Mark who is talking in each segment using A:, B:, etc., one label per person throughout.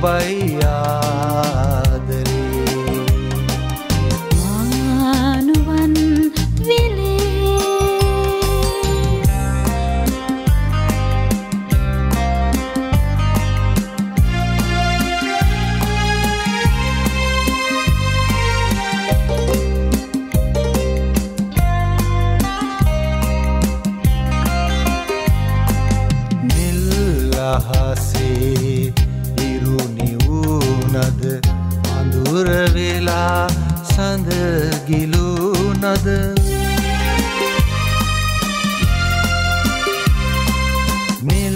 A: ඔබයි ආදරේ
B: නුවන්
A: අහසේ ඉරුණි වුණද අඳුර වෙලා සඳ ගිලුණද නිල්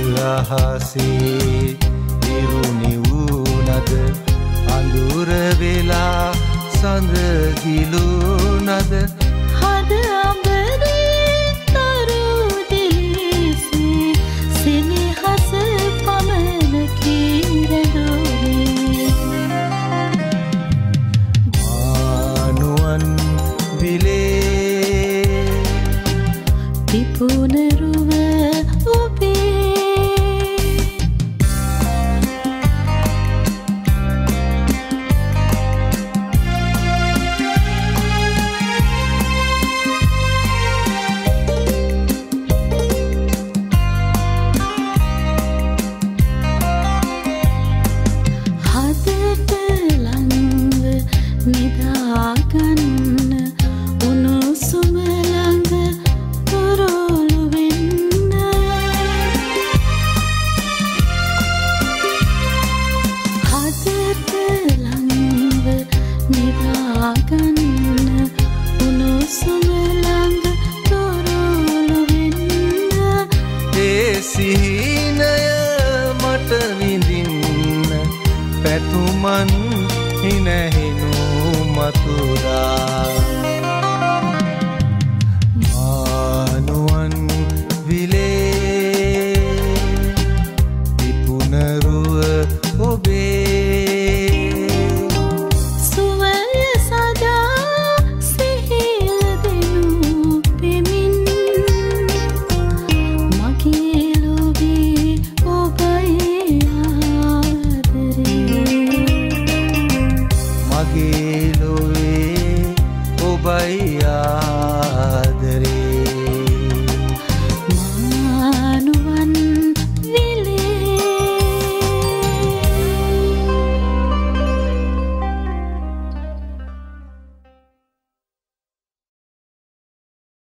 A: අහසේ ඉරුණි වුණද අඳුර වෙලා සඳ ගිලුණද
B: හද අඹරේ තරු දිලිසේ සෙනෙහස පමන කිරදෝනේ
A: මානුවන් විලේ
B: පිපුනරුව ඔබේ නිදාගන්න උණුසුම ළඟ පොරොලු වෙන්න හදට ළඟ නිදාගන්න උණුසුම ළඟ පොරොලු වෙන්න
A: ඒ සිහිනය මට විඳින්න පැතුමන් හිනැහි